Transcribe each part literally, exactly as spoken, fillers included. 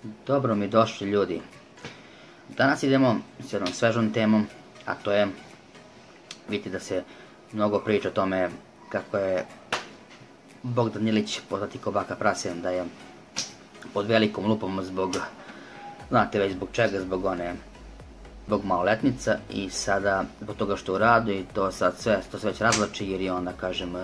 Dobro mi došli ljudi. Danas idemo s jednom svežom temom, a to je, vidite da se mnogo priča o tome kako je Bogdan Ilić, poznati ko baka prase, da je pod velikom lupom zbog, znate već zbog čega, zbog one, zbog maloletnica i sada zbog toga što u radu i to sad sve, to se već razlači jer je onda, kažem,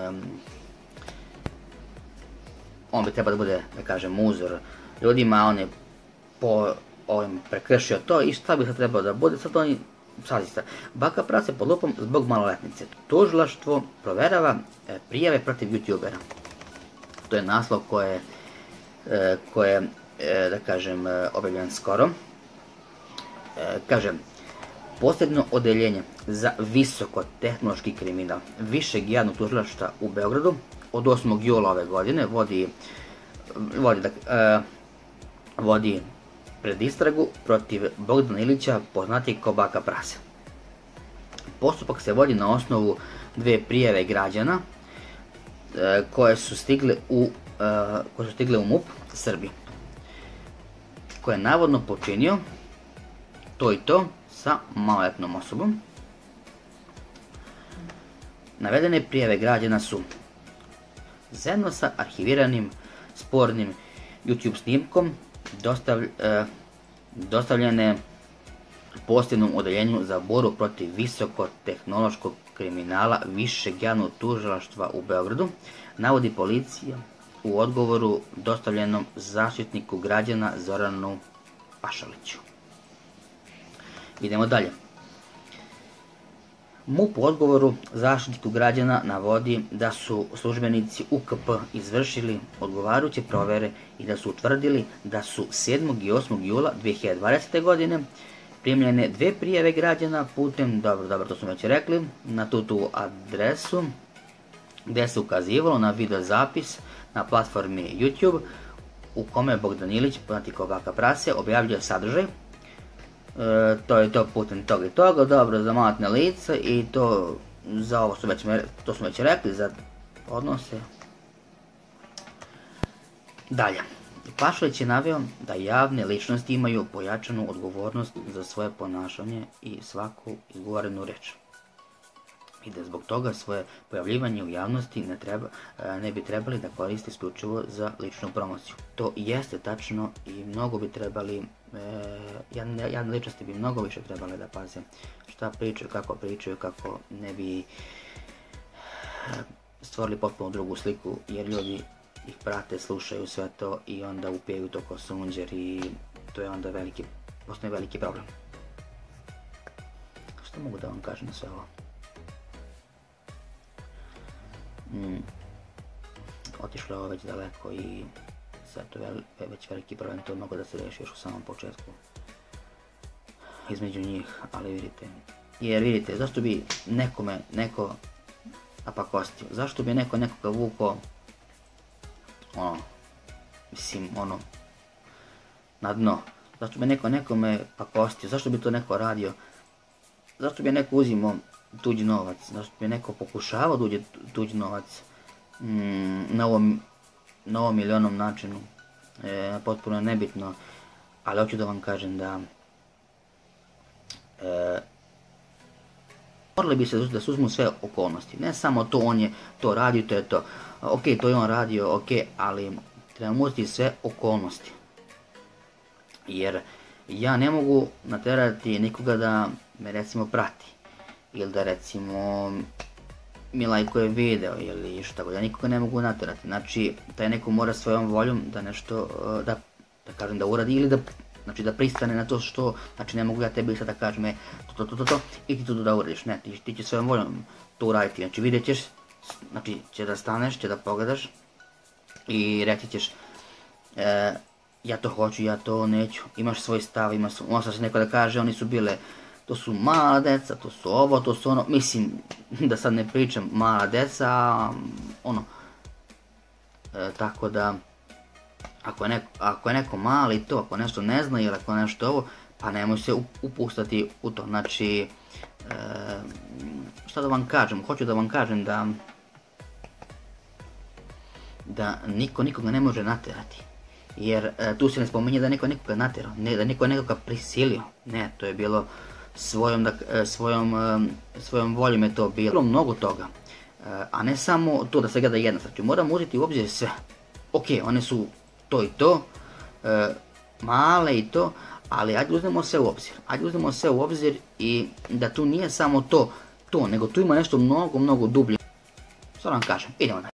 on bi trebao da bude, da kažem, uzor ljudima, a on je po ovim prekršio to i šta bi sad trebao da bude, sad oni, sad baka prase pod lupom zbog maloletnice. Tužilaštvo proverava prijave protiv youtubera. To je naslov koje, koje da kažem, objavljen skoro. Kažem, posebno odeljenje za visokotehnološki kriminal Višeg javnog tužilaštva u Beogradu od osmog jula ove godine vodi, vodi, da, vodi predistragu protiv Bogdana Ilića, poznatijeg kao baka prase. Postupak se vodi na osnovu dve prijave građana e, koje su stigle u, e, koje su stigle u MUP Srbije, koje je navodno počinio to i to sa maloletnom osobom. Navedene prijave građana su zajedno sa arhiviranim spornim YouTube snimkom Dostav, e, dostavljene posebnom odeljenju za borbu protiv visokotehnološkog kriminala Višeg javnog tužilaštva u Beogradu, navodi policija u odgovoru dostavljenom zaštitniku građana Zoranu Pašaliću. Idemo dalje. MUP u odgovoru zaštitniku građana navodi da su službenici U K P izvršili odgovarajuće provere i da su utvrdili da su sedmog i osmog jula dve hiljade dvadesete. godine primljene dve prijave građana putem, dobro, dobro, to smo već rekli, na tu tu adresu gdje se ukazivalo na video zapis na platformi YouTube u kome Bogdan Ilić, poznati kao baka prase, objavljuje sadržaj. E, to je to putem toga i toga, dobro, za maloletne lice i to za ovo su već, to smo već rekli, za odnose. Dalje, Pašalić je naveo da javne ličnosti imaju pojačanu odgovornost za svoje ponašanje i svaku izgovorenu reč. I da zbog toga svoje pojavljivanje u javnosti ne, treba, ne bi trebali da koriste isključivo za ličnu promociju. To jeste tačno i mnogo bi trebali, e, javne ličnosti bi mnogo više trebali da paze šta pričaju, kako pričaju, kako ne bi stvorili potpuno drugu sliku, jer ljudi ih prate, slušaju sve to i onda upijaju to ko sunđer i to je onda veliki, postoji veliki problem. Što mogu da vam kažem na sve ovo? Mm. Otišlo je ovo već daleko i sad to je već veliki problem, to mogu da se reši još u samom početku između njih, ali vidite, jer vidite, zašto bi nekome neko napakostio, zašto bi neko nekoga vuko, ono, mislim, ono, na dno, zašto bi neko nekome pakostio, zašto bi to neko radio, zašto bi neko uzimao tuđi novac, zašto bi neko pokušavao da uđe tuđi novac mm, na, ovom, na ovom ili onom načinu, e, potpuno je nebitno, ali hoću da vam kažem da e, morali bi se da se uzmu sve okolnosti, ne samo to on je to radio, to je to, ok, to je on radio, ok, ali trebamo uzeti sve okolnosti, jer ja ne mogu naterati nikoga da me recimo prati, ili da recimo mi lajkuje video ili što tako, ja nikoga ne mogu naterati, znači taj neko mora svojom voljom da nešto, da, da kažem da uradi ili da, znači da pristane na to što, znači ne mogu ja tebi sad da kažem e, to, to, to, to, i ti to da uradiš, ne, ti, ti će svojom voljom to uraditi, znači vidjet ćeš, znači će da staneš, će da pogledaš i reći ćeš e, ja to hoću, ja to neću, imaš svoj stav, imaš, možda se neko da kaže oni su bile, to su mala deca, to su ovo, to su ono, mislim da sad ne pričam mala deca, ono, e, tako da ako je, neko, ako je neko mali to, ako nešto ne zna ili ako nešto ovo, pa nemoj se upustati u to, znači, e, šta da vam kažem, hoću da vam kažem da da niko nikoga ne može naterati. Jer e, tu se ne spominje da neko nekoga natjerao, ne, da neko nekoga prisilio. Ne, to je bilo svojom, da, e, svojom, e, svojom voljom je to bilo mnogo toga. E, a ne samo to da se gleda jedna stvar. Moramo uzeti u obzir sve. Ok, one su to i to, e, male i to, ali ajde uzmemo sve u obzir. Ajde uzmemo sve u obzir i da tu nije samo to, to, nego tu ima nešto mnogo, mnogo dublje. Što vam kažem, idemo dalje.